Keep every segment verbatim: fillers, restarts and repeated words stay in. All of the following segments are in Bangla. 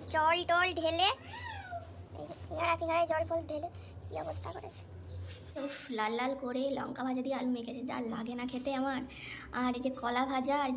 জল টল ঢেলে এই যে সিঙ্গাড়া ফিঙ্গাড়ায় জল ফল ঢেলে কি অবস্থা করেছে। উফ, লাল লাল করে লঙ্কা ভাজা দিয়ে আলু মেখেছে, যা লাগে না খেতে আমার। আর এই যে কলা ভাজা আর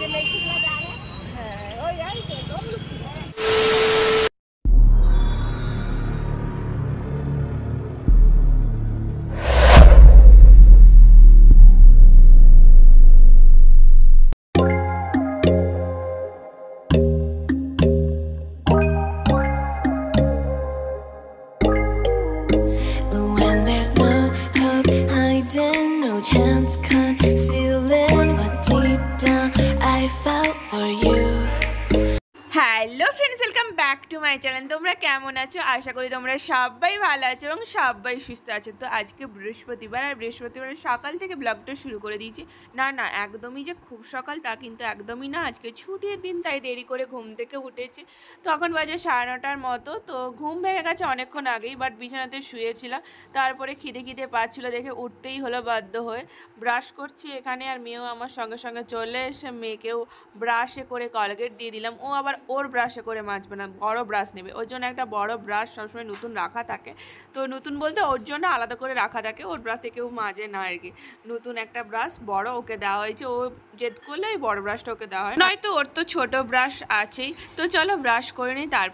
hello friends, welcome back to my channel. তোমরা কেমন আছো? আশা করি তোমরা সবাই ভালো আছো এবং সবাই সুস্থ আছো। তো আজকে বৃহস্পতিবার, আর বৃহস্পতিবার সকাল থেকে ব্লগটা শুরু করে দিয়েছি। না না একদমই যে খুব সকাল তা কিন্তু একদমই না, আজকে ছুটির দিন তাই দেরি করে ঘুম থেকে উঠেছি। তখন বাজে সাড়ে নটার মতো। তো ঘুম ভেঙে গেছে অনেকক্ষণ আগেই, বাট বিছানাতে শুয়েছিলাম। তারপরে খিদে খিদে পাচ্ছিলো দেখে উঠতেই হলো বাধ্য হয়ে। ব্রাশ করছি এখানে, আর মেয়েও আমার সঙ্গে সঙ্গে চলে এসে মেয়েকেও ব্রাশে করে কলগেট দিয়ে দিলাম। ও আবার ওর ব্রাশে করে মাজবে না, বড় ব্রাশ নেবে। ওর জন্য একটা বড় ব্রাশ সবসময় নতুন রাখা থাকে। তো নতুন বলতে ওর জন্য আলাদা করে রাখা থাকে, ওর ব্রাশে কেউ মাজে না আর কি। নতুন একটা ব্রাশ বড় ওকে দেওয়া হয়েছে, ও জেদ করলে ওই বড় ব্রাশটা ওকে দেওয়া হয়, নয়তো ওর তো ছোট ব্রাশ আছেই। তো চলো ব্রাশ করে নিই। তারপর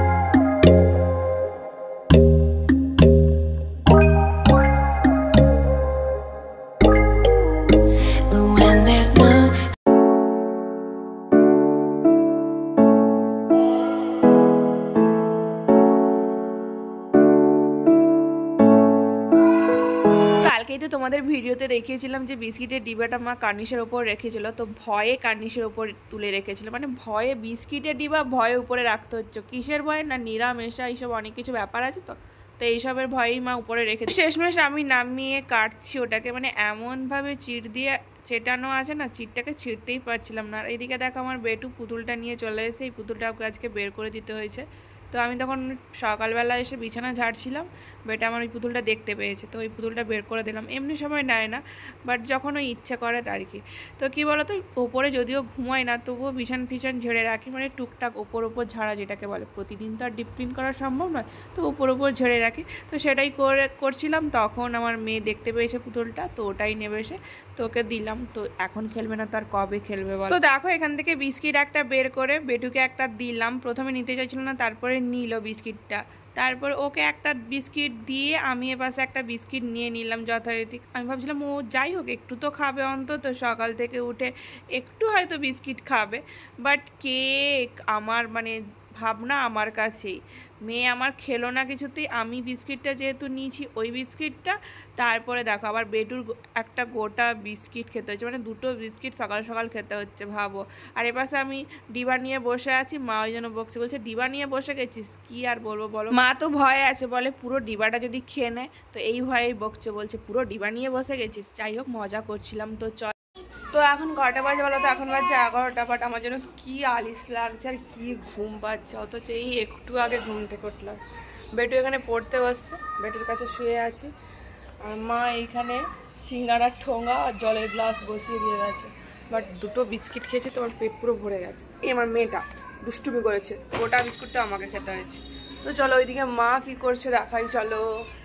কালকেই তো তোমাদের ভিডিওতে দেখিয়েছিলাম যে বিস্কিটের ডিবাটা মা কার্নিশের ওপর রেখেছিল। তো ভয়ে কার্নিশের ওপর তুলে রেখেছিল, মানে ভয়ে বিস্কিটের ডিবা ভয়ে উপরে রাখতে হচ্ছে। কিসের ভয়ে? না নিরামেশা এইসব অনেক কিছু ব্যাপার আছে, তো তো এইসবের ভয়েই মা উপরে রেখেছে। শেষমেশ আমি নামিয়ে কাটছি ওটাকে, মানে এমনভাবে চিড় দিয়ে চেটানো আছে না, চিড়টাকে ছিঁড়তেই পারছিলাম না। আর এদিকে দেখো আমার বেটু পুতুলটা নিয়ে চলে এসে এই পুতুলটা ওকে আজকে বের করে দিতে হয়েছে। তো আমি তখন সকালবেলা এসে বিছানা ঝাড়ছিলাম, বেটা আমার ওই পুতুলটা দেখতে পেয়েছে, তো ওই পুতুলটা বের করে দিলাম। এমনি সময় নেয় না, বাট যখন ওই ইচ্ছা করে আর কি। তো কী বলো তো, ওপরে যদিও ঘুমায় না তবুও বিছান ফিছান ঝেড়ে রাখি, মানে টুকটাক ওপর ওপর ঝাড়া যেটাকে বলে। প্রতিদিন তো আর ডিপ ক্লিন করা সম্ভব নয়, তো ওপর ওপর ঝেড়ে রাখি। তো সেটাই করে করছিলাম, তখন আমার মেয়ে দেখতে পেয়েছে পুতুলটা, তো ওটাই নেবে এসে, তো ওকে দিলাম। তো এখন খেলবে না, তার কবে খেলবে বল। তো দেখো এখান থেকে বিস্কিট একটা বের করে বেটুকে একটা দিলাম। প্রথমে নিতে চাইছিল না, তারপরে নিল বিস্কিটটা। তারপর ওকে একটা বিস্কিট দিয়ে আমি এপাশে একটা বিস্কিট নিয়ে নিলাম যথারীতি। আমি ভাবছিলাম ও যাই হোক একটু তো খাবে, অন্তত সকাল থেকে উঠে একটু হয়তো বিস্কিট খাবে। বাট কেক আমার মানে ভাবনা আমার কাছেই। মেয়ে আমার খেলো না কিছুতেই। আমি বিস্কিটটা যেহেতু নিয়েছি ওই বিস্কিটটা, তারপরে দেখো আবার বেটুর একটা গোটা বিস্কিট খেতে হচ্ছে, মানে দুটো বিস্কিট সকাল সকাল খেতে হচ্ছে, ভাবো। আর এপাশে আমি ডিবা নিয়ে বসে আছি, মা ওই জন্য বকছে, বলছে ডিবা নিয়ে বসে গেছিস, কি আর বলবো বলো। মা তো ভয়ে আছে, বলে পুরো ডিবাটা যদি খেয়ে নেয়, তো এই ভয়েই বকছে, বলছে পুরো ডিবা নিয়ে বসে গেছিস। যাই হোক মজা করছিলাম। তো চল, তো এখন কটা বাজে বলো তো? এখন বাজে এগারোটা। বাট আমার জন্য কি আলিস লাগছে আর কি ঘুম পাচ্ছে, অথচ এই একটু আগে ঘুম থেকে উঠলাম। বেটু এখানে পড়তে বসছে, বেটুর কাছে শুয়ে আছি। আর মা এইখানে সিঙ্গাড়ার ঠোঙা আর জলের গ্লাস বসিয়ে দিয়ে গেছে। বাট দুটো বিস্কিট খেয়েছে, তোমার পেট পুরো ভরে গেছে। এই আমার মেয়েটা দুষ্টুমি করেছে, গোটা বিস্কুটটা আমাকে খেতে হয়েছে। তো চলো ওইদিকে মা কি করছে দেখাই, চলো।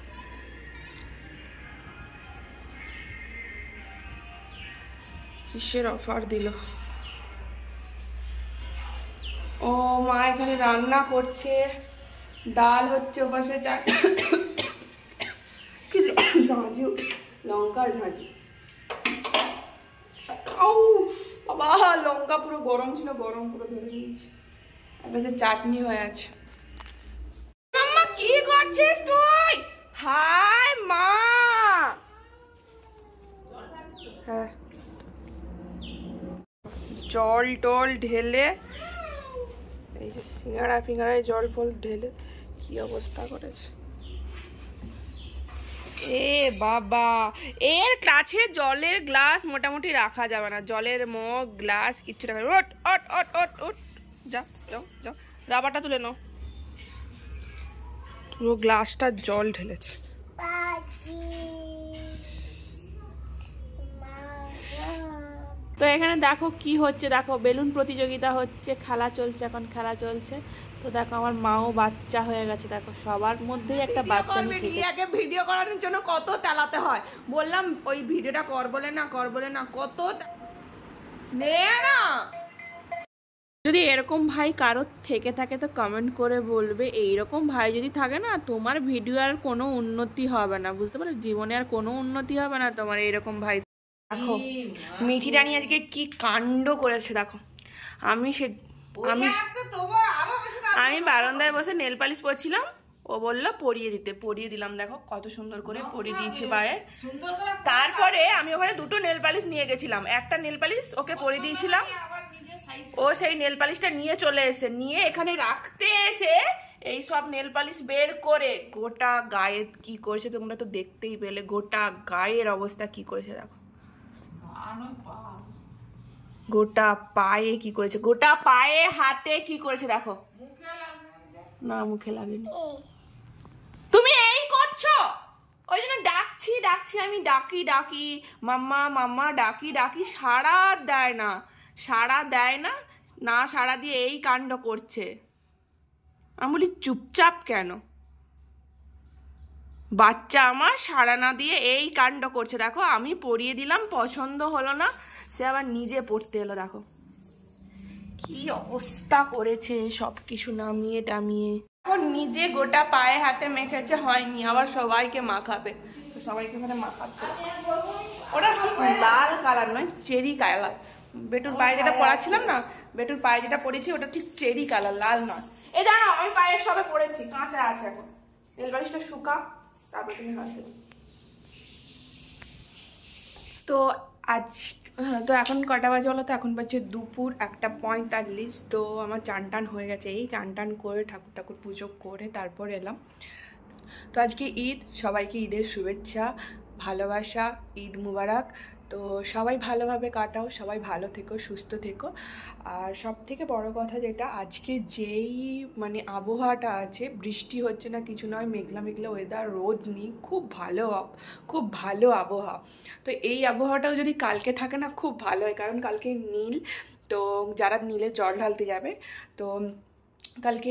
কিসের অফার দিল? ও মা এখানে রান্না করছে, ডাল হচ্ছে, ওপাশে ঝাঁঝি, লঙ্কার ঝাঁঝি। বাবা লঙ্কা পুরো গরম ছিল, গরম পুরো ধরে নিয়েছি। এপাশে চাটনি হয়ে আছে। মাম্মা কি করছিস তুই? হাই মা। হ্যাঁ, জল টল ঢেলে এই যে সিঙ্গাড়া ফিঙ্গাড়ায় জল ফল ঢেলে কি অবস্থা করেছে। এ বাবা, এর কাছে জলের গ্লাস মোটামুটি রাখা যাবে না, জলের মগ গ্লাস কিচ্ছু রাখা যাবে। ওট ওট ওট ওট ওট, যা যাও যাও, রাবারটা তুলে নাও। পুরো গ্লাসটা জল ঢেলেছে। তো এখানে দেখো কি হচ্ছে, দেখো বেলুন প্রতিযোগিতা হচ্ছে, খেলা চলছে, এখন খেলা চলছে। তো দেখো আমার মাও বাচ্চা হয়ে গেছে, দেখো সবার মধ্যেই একটা বাচ্চা আগে ভিডিও করার জন্য কত তেলাতে হয়, বললাম ওই ভিডিওটা কর বলে না কর বলে না কত নে না। যদি এরকম ভাই কারোর থেকে থাকে তো কমেন্ট করে বলবে। এইরকম ভাই যদি থাকে না, তোমার ভিডিও আর কোনো উন্নতি হবে না, বুঝতে পারো, জীবনে আর কোনো উন্নতি হবে না তোমার এইরকম ভাই। দেখো মিঠি রানী আজকে কি কাণ্ড করেছে দেখো। আমি সে আমি আমি বারান্দায় বসে নেল পালিশ পরছিলাম, ও বললো পরিয়ে দিতে, পরিয়ে দিলাম। দেখো কত সুন্দর করে পরিয়ে দিয়েছে পায়ে। তারপরে আমি ওখানে দুটো নেল পালিশ নিয়ে গেছিলাম, একটা নেল পালিশ ওকে পরিয়ে দিয়েছিলাম, ও সেই নেল পালিশটা নিয়ে চলে এসে নিয়ে এখানে রাখতে এসে এই সব নেল পালিশ বের করে গোটা গায়ে কি করেছে তোমরা তো দেখতেই পেলে, গোটা গায়ের অবস্থা কি করেছে দেখো, গোটা পায়ে কি করেছে, গোটা পায়ে হাতে কি করেছে দেখো। না মুখে লাগেনি, তুমি এই করছো, ওই জন্য ডাকছি ডাকছি আমি, ডাকি ডাকি মাম্মা মাম্মা ডাকি ডাকি, সাড়া দেয় না, সাড়া দেয় না, না সাড়া দিয়ে এই কাণ্ড করছে। আমি বলি চুপচাপ কেন, বাচ্চা আমার সাড়া না দিয়ে এই কাণ্ড করছে। দেখো আমি পরিয়ে দিলাম, পছন্দ হলো না, সে আবার নিজে পড়তে এলো। দেখো কি অবস্থা করেছে, সব কিছু নামিয়ে টামিয়ে এখন নিজে গোটা পায়ে হাতে মেখেছে, হয়নি, আবার সবাইকে মাখাবে, তো সবাইকে ওখানে মাখাচ্ছে। ওটা লাল কালার নয়, চেরি কালার। বেটুর পায়ে যেটা পড়াচ্ছিলাম না, বেটুর পায়ে যেটা পড়েছি ওটা ঠিক চেরি কালার, লাল নয়। এই জানো আমি পায়ে সবে পড়েছি, কাঁচা আছে এখন, নেল পালিশটা শুকা তারপর তুমি হাত দেবে। তো আজ তো এখন কটা বাজে বলো তো, এখন বাজছে দুপুর একটা পঁয়তাল্লিশ। তো আমার চান টান হয়ে গেছে, এই চান টান করে ঠাকুর ঠাকুর পুজো করে তারপর এলাম। তো আজকে ঈদ, সবাইকে ঈদের শুভেচ্ছা ভালোবাসা, ঈদ মুবারক। তো সবাই ভালোভাবে কাটাও, সবাই ভালো থেকো, সুস্থ থেকো। আর সব থেকে বড় কথা যেটা, আজকে যেই মানে আবহাওয়াটা আছে, বৃষ্টি হচ্ছে না কিছু নয়, মেঘলা মেঘলা ওয়েদার, রোদ নেই, খুব ভালো খুব ভালো আবহাওয়া। তো এই আবহাওয়াটাও যদি কালকে থাকে না খুব ভালো হয়, কারণ কালকে নীল, তো যারা নীলে জল ঢালতে যাবে, তো কালকে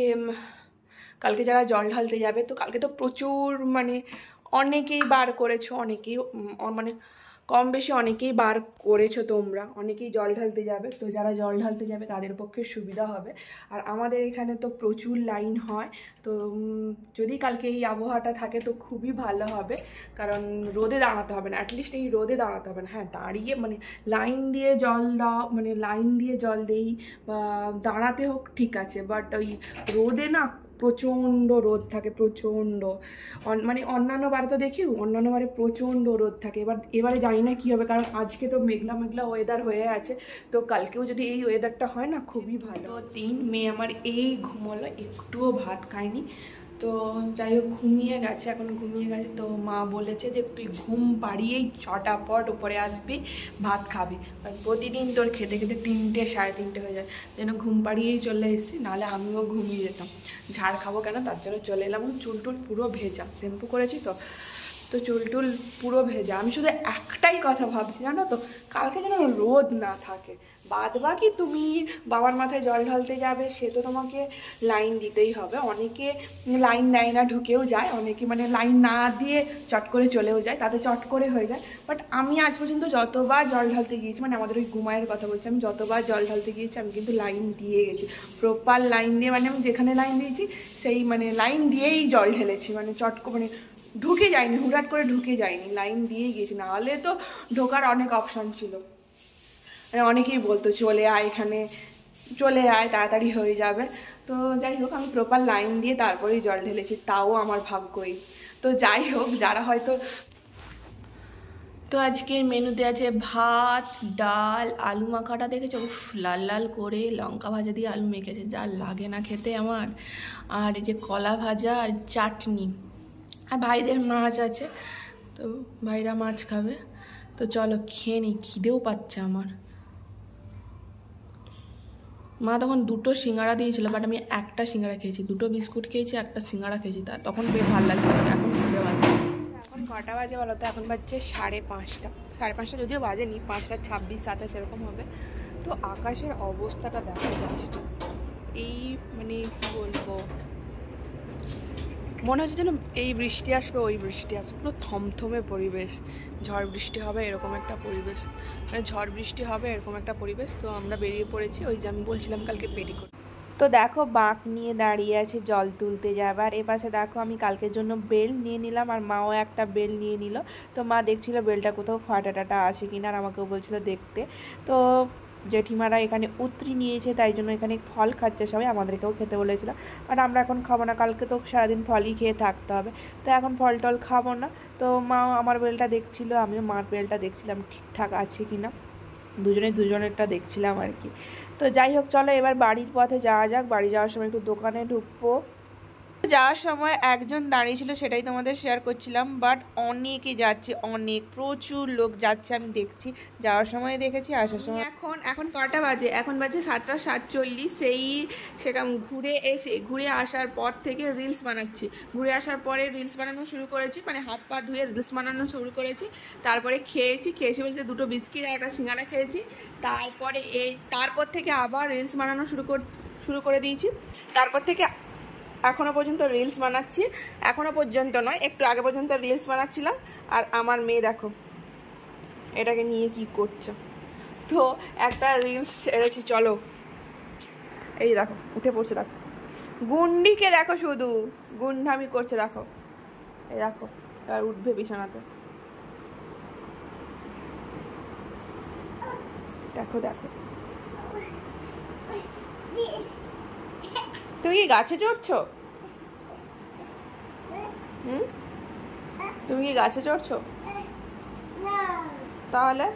কালকে যারা জল ঢালতে যাবে তো কালকে তো প্রচুর মানে অনেকেই বার করেছো, অনেকেই মানে কম বেশি অনেকেই বার করেছো তোমরা, অনেকেই জল ঢালতে যাবে। তো যারা জল ঢালতে যাবে তাদের পক্ষে সুবিধা হবে। আর আমাদের এখানে তো প্রচুর লাইন হয়, তো যদি কালকে এই আবহাওয়াটা থাকে তো খুবই ভালো হবে, কারণ রোদে দাঁড়াতে হবে না, অ্যাটলিস্ট এই রোদে দাঁড়াতে হবে না। হ্যাঁ দাঁড়িয়ে মানে লাইন দিয়ে জল দাও, মানে লাইন দিয়ে জল দেই বা দাঁড়াতে হোক ঠিক আছে, বাট ওই রোদে না প্রচণ্ড রোদ থাকে, প্রচণ্ড মানে অন্যান্য বারে তো দেখি, অন্যান্য বারে প্রচণ্ড রোদ থাকে। এবার এবারে জানি না কী হবে, কারণ আজকে তো মেঘলা মেঘলা ওয়েদার হয়ে আছে, তো কালকেও যদি এই ওয়েদারটা হয় না খুবই ভালো। তিন মেয়ে আমার এই ঘুমোলো, একটুও ভাত খায়নি, তো যাই হোক ঘুমিয়ে গেছে, এখন ঘুমিয়ে গেছে। তো মা বলেছে যে তুই ঘুম পাড়িয়েই চটাপট উপরে আসবি, ভাত খাবি, কারণ প্রতিদিন তোর খেতে খেতে তিনটে সাড়ে তিনটে হয়ে যায়, যেন ঘুম পাড়িয়েই চলে এসেছি, নাহলে আমিও ঘুমিয়ে যেতাম। ঝাড় খাবো কেন, তার জন্য চলে এলাম। চুল টুল পুরো ভেজা, শ্যাম্পু করেছি তো তো চুল টুল পুরো ভেজা। আমি শুধু একটাই কথা ভাবছি জানো তো, কালকে যেন রোদ না থাকে, বাদ বাকি তুমি বাবার মাথায় জল ঢালতে যাবে, সে তো তোমাকে লাইন দিতেই হবে। অনেকে লাইন দেয় না, ঢুকেও যায়, অনেকে মানে লাইন না দিয়ে চট করে চলেও যায়, তাতে চট করে হয়ে যায়। বাট আমি আজ পর্যন্ত যতবার জল ঢালতে গিয়েছি, মানে আমাদের ওই ঘুমায়ের কথা বলছি, আমি যতবার জল ঢালতে গিয়েছি আমি কিন্তু লাইন দিয়ে গেছি, প্রপার লাইন দিয়ে, মানে আমি যেখানে লাইন দিয়েছি সেই মানে লাইন দিয়েই জল ঢেলেছি, মানে চট মানে ঢুকে যায়নি, হুটহাট করে ঢুকে যায়নি, লাইন দিয়েই গিয়েছি, নাহলে তো ঢোকার অনেক অপশান ছিল। মানে অনেকেই বলতো চলে আয় এখানে, চলে আয় তাড়াতাড়ি হয়ে যাবে। তো যাই হোক আমি প্রপার লাইন দিয়ে তারপরেই জল ঢেলেছি, তাও আমার ভাগ্যই। তো যাই হোক, যারা হয়তো, তো আজকের মেনুতে আছে ভাত, ডাল, আলু মাখাটা দেখেছো, উফ লাল লাল করে লঙ্কা ভাজা দিয়ে আলু মেখেছে, যা লাগে না খেতে আমার। আর এই যে কলা ভাজা আর চাটনি, আর ভাইদের মাছ আছে, তো ভাইরা মাছ খাবে। তো চলো খেয়ে নিই, খিদেও পাচ্ছে আমার। মা তখন দুটো সিঙ্গাড়া দিয়েছিল, বাট আমি একটা সিঙ্গাড়া খেয়েছি, দুটো বিস্কুট খেয়েছি, একটা সিঙ্গাড়া খেয়েছি, তা তখন বেশ ভালো লাগছিল, এখন খিদে পাচ্ছে। এখন এখন কটা বাজে বলো তো? এখন বাজছে সাড়ে পাঁচটা সাড়ে পাঁচটা যদিও বাজেনি, পাঁচটা ছাব্বিশ সাতাশ এরকম হবে। তো আকাশের অবস্থাটা দেখা জাস্ট, এই মানে কি বলবো, মনে হচ্ছে যেন এই বৃষ্টি আসবে ওই বৃষ্টি আসবে, পুরো থমথমে পরিবেশ, ঝড় বৃষ্টি হবে এরকম একটা পরিবেশ, মানে ঝড় বৃষ্টি হবে এরকম একটা পরিবেশ। তো আমরা বেরিয়ে পড়েছি, ওই যে আমি বলছিলাম কালকে পেটিকোট। তো দেখো বাঁক নিয়ে দাঁড়িয়ে আছে জল তুলতে যাবার। এপাশে দেখো আমি কালকের জন্য বেল নিয়ে নিলাম, আর মাও একটা বেল নিয়ে নিল। তো মা দেখছিল বেলটা কোথাও ফাটা টাটা আছে কিনা, আর আমাকেও বলছিল দেখতে। তো জেঠিমারা এখানে উতরি নিয়েছে, তাই জন্য এখানে ফল খাচ্ছে সবাই, আমাদেরকেও খেতে বলেছিল। বাট আমরা এখন খাবো না, কালকে তো সারাদিন ফলই খেয়ে থাকতে হবে, তো এখন ফল টল খাবো না। তো মা আমার বেলটা দেখছিল, আমিও মার বেলটা দেখছিলাম ঠিকঠাক আছে কিনা, দুজনে দুজনেরটা দেখছিলাম আর কি। তো যাই হোক, চলো এবার বাড়ির পথে যাওয়া যাক। বাড়ি যাওয়ার সময় একটু দোকানে ঢুকবো। যাওয়ার সময় একজন দাঁড়িয়ে ছিল, সেটাই তোমাদের শেয়ার করছিলাম। বাট অনেকে যাচ্ছে, অনেক প্রচুর লোক যাচ্ছে, আমি দেখছি, যাওয়ার সময় দেখেছি, আসার সময়। এখন এখন কটা বাজে? এখন বাজে সাতটা সাতচল্লিশ। সেই সেরকম ঘুরে এসে ঘুরে আসার পর থেকে রিলস বানাচ্ছি। ঘুরে আসার পরে রিলস বানানো শুরু করেছি, মানে হাত পা ধুয়ে রিলস বানানো শুরু করেছি। তারপরে খেয়েছি, খেয়েছি বলতে দুটো বিস্কিট আর একটা সিঙ্গারা খেয়েছি। তারপরে এই তারপর থেকে আবার রিলস বানানো শুরু কর শুরু করে দিয়েছি। তারপর থেকে এখনও পর্যন্ত রিলস বানাচ্ছি, এখনও পর্যন্ত নয়, একটু আগে পর্যন্ত রিলস বানাচ্ছিলাম। আর আমার মেয়ে দেখো এটাকে নিয়ে কি করছে। তো একটা রিলস ছেড়েছি, চলো। এই দেখো উঠে পড়ছে, দেখো গুন্ডিকে দেখো, শুধু গুন্ডামি করছে, দেখো এই দেখো, আর উঠবে বিছানাতে, দেখো দেখো। তুমি কি গাছে চড়ছো? হুম, তুমি কি গাছে চড়ছো? তাহলে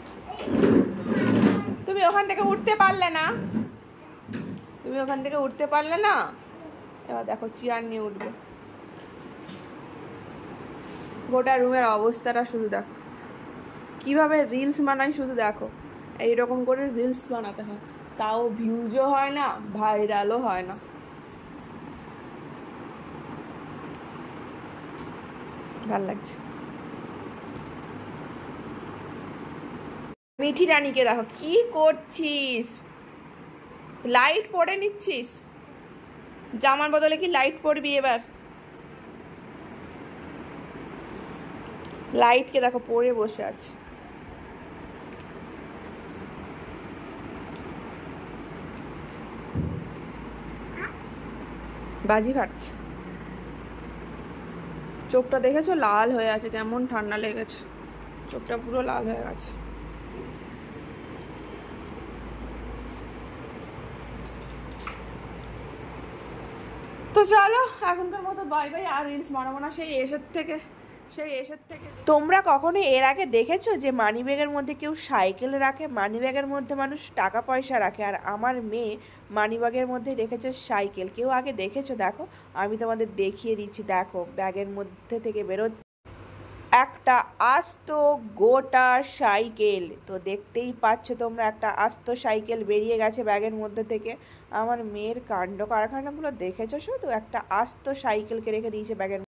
তুমি ওখান থেকে উঠতে পারলে না, তুমি ওখান থেকে উঠতে পারলে না। এবার দেখো চেয়ার নিয়ে উঠবে। গোটা রুমের অবস্থাটা শুধু দেখো, কিভাবে রিলস বানাই শুধু দেখো। এইরকম করে রিলস বানাতে হয়, তাও ভিউজও হয় না, ভাইরালও হয় না। ভাল লাগছে। মিঠি রানীকে দেখো, কি করছিস? লাইট পরে নিচ্ছিস? জামার বদলে কি লাইট পরবি এবার? লাইটকে দেখো পরে বসে আছে। বাজি ফাটছে। চোখটা দেখেছো লাল হয়ে আছে, কেমন ঠান্ডা লেগেছে, চোখটা পুরো লাল হয়ে গেছে। তো চলো এখনকার মতো বাই বাই, আর রিলস বানাবো না। সেই এসের থেকে সেই এসের থেকে তোমরা কখনো এর আগে দেখেছো যে মানি ব্যাগের মধ্যে কেউ সাইকেল রাখে? মানি ব্যাগের মধ্যে মানুষ টাকা পয়সা রাখে, আর আমার মেয়ে মানি ব্যাগের মধ্যে রেখেছে সাইকেল। কেউ আগে দেখেছো? দেখো আমি তোমাদের দেখিয়ে দিচ্ছি, দেখো ব্যাগের মধ্যে থেকে বেরো একটা আস্ত গোটা সাইকেল। তো দেখতেই পাচ্ছ তোমরা, একটা আস্ত সাইকেল বেরিয়ে গেছে ব্যাগের মধ্যে থেকে। আমার মেয়ের কাণ্ড কারখানাগুলো দেখেছো শুধু, একটা আস্ত সাইকেলকে রেখে দিয়েছে ব্যাগের